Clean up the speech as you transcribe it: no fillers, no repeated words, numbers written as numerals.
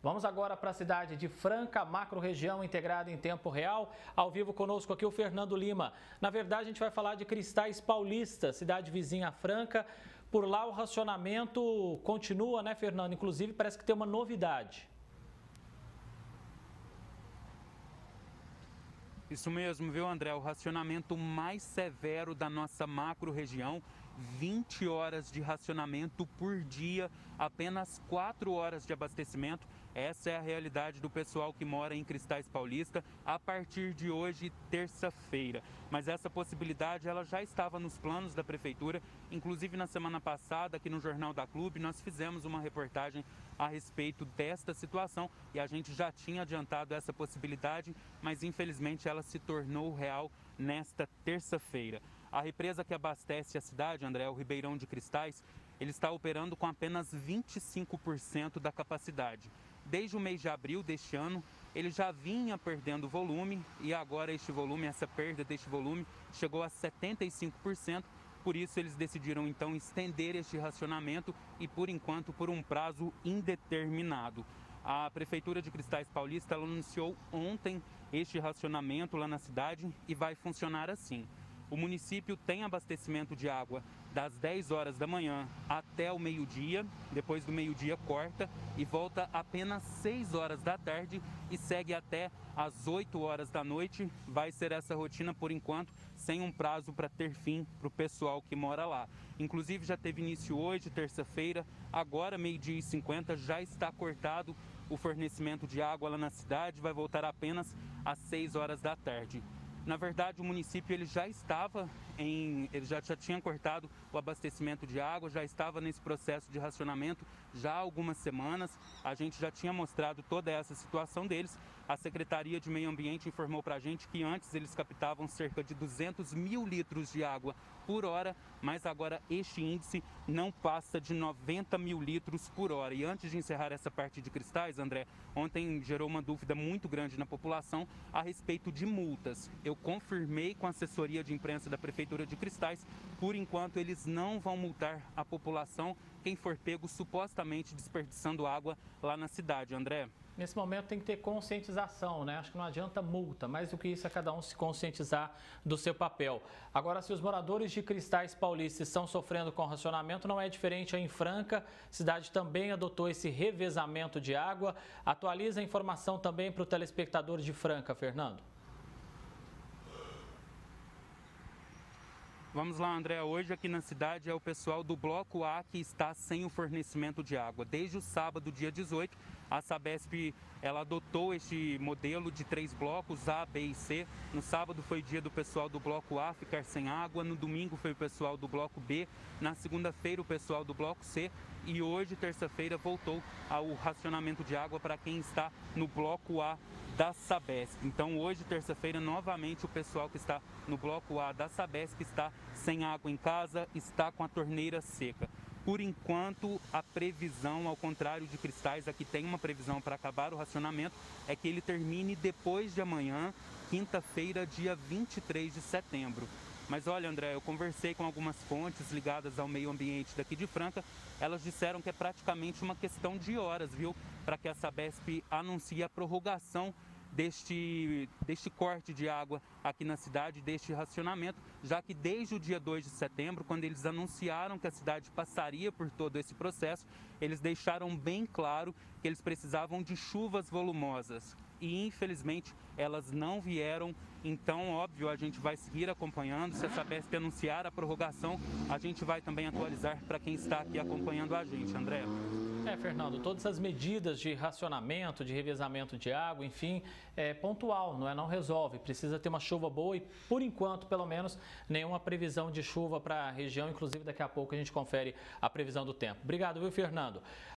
Vamos agora para a cidade de Franca, macro-região integrada em tempo real. Ao vivo conosco aqui o Fernando Lima. Na verdade, a gente vai falar de Cristais Paulista, cidade vizinha a Franca. Por lá o racionamento continua, né, Fernando? Inclusive, parece que tem uma novidade. Isso mesmo, viu, André? O racionamento mais severo da nossa macro-região. 20 horas de racionamento por dia, apenas 4 horas de abastecimento. Essa é a realidade do pessoal que mora em Cristais Paulista a partir de hoje, terça-feira. Mas essa possibilidade ela já estava nos planos da Prefeitura. Inclusive, na semana passada, aqui no Jornal da Clube, nós fizemos uma reportagem a respeito desta situação e a gente já tinha adiantado essa possibilidade, mas infelizmente ela se tornou real nesta terça-feira. A represa que abastece a cidade, André, o Ribeirão de Cristais, ele está operando com apenas 25% da capacidade. Desde o mês de abril deste ano, ele já vinha perdendo volume e agora este volume, essa perda deste volume, chegou a 75%. Por isso, eles decidiram então estender este racionamento e, por enquanto, por um prazo indeterminado. A Prefeitura de Cristais Paulista anunciou ontem este racionamento lá na cidade e vai funcionar assim. O município tem abastecimento de água das 10 horas da manhã até o meio-dia, depois do meio-dia corta e volta apenas 6 horas da tarde e segue até às 8 horas da noite. Vai ser essa rotina por enquanto, sem um prazo para ter fim para o pessoal que mora lá. Inclusive já teve início hoje, terça-feira, agora meio-dia e 50 já está cortado o fornecimento de água lá na cidade, vai voltar apenas às 6 horas da tarde. Na verdade, o município ele já tinha cortado o abastecimento de água, já estava nesse processo de racionamento já há algumas semanas. A gente já tinha mostrado toda essa situação deles. A Secretaria de Meio Ambiente informou para a gente que antes eles captavam cerca de 200 mil litros de água por hora, mas agora este índice não passa de 90 mil litros por hora. E antes de encerrar essa parte de Cristais, André, ontem gerou uma dúvida muito grande na população a respeito de multas. Eu confirmei com a assessoria de imprensa da Prefeitura de Cristais, por enquanto eles não vão multar a população, quem for pego supostamente desperdiçando água lá na cidade, André. Nesse momento tem que ter conscientização, né? Acho que não adianta multa, mais do que isso é cada um se conscientizar do seu papel. Agora, se os moradores de Cristais Paulista estão sofrendo com racionamento, não é diferente aí em Franca. A cidade também adotou esse revezamento de água. Atualiza a informação também para o telespectador de Franca, Fernando. Vamos lá, André. Hoje aqui na cidade é o pessoal do Bloco A que está sem o fornecimento de água. Desde o sábado, dia 18, a Sabesp ela adotou este modelo de 3 blocos, A, B e C. No sábado foi dia do pessoal do Bloco A ficar sem água, no domingo foi o pessoal do Bloco B, na segunda-feira o pessoal do Bloco C e hoje, terça-feira, voltou ao racionamento de água para quem está no Bloco A da Sabesp. Então hoje, terça-feira, novamente o pessoal que está no Bloco A da Sabesp está sem água em casa, está com a torneira seca. Por enquanto, a previsão, ao contrário de Cristais, aqui tem uma previsão para acabar o racionamento, é que ele termine depois de amanhã, quinta-feira, dia 23 de setembro. Mas olha, André, eu conversei com algumas fontes ligadas ao meio ambiente daqui de Franca, elas disseram que é praticamente uma questão de horas, viu, para que a Sabesp anuncie a prorrogação deste corte de água aqui na cidade, deste racionamento, já que desde o dia 2 de setembro, quando eles anunciaram que a cidade passaria por todo esse processo, eles deixaram bem claro que eles precisavam de chuvas volumosas. E infelizmente elas não vieram, então óbvio a gente vai seguir acompanhando, se a Sabesp anunciar a prorrogação, a gente vai também atualizar para quem está aqui acompanhando a gente, André. Fernando, todas as medidas de racionamento, de revezamento de água, enfim, é pontual, não resolve. Precisa ter uma chuva boa e, por enquanto, pelo menos, nenhuma previsão de chuva para a região. Inclusive, daqui a pouco a gente confere a previsão do tempo. Obrigado, viu, Fernando?